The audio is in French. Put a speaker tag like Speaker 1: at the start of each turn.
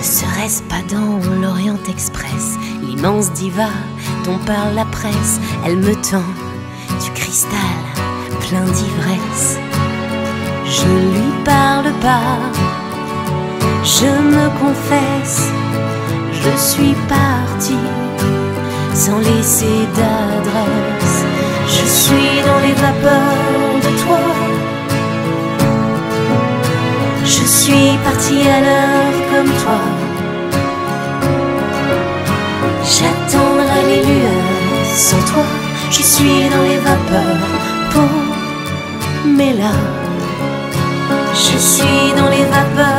Speaker 1: Serait-ce pas dans l'Orient Express, l'immense diva dont parle la presse? Elle me tend du cristal plein d'ivresse. Je lui parle pas, je me confesse, je suis partie sans laisser d'adresse. Je suis dans les vapeurs de toi, je suis partie à l'heure comme toi. J'attendrai les lueurs sans toi, je suis dans les vapeurs pour mais là, je suis dans les vapeurs.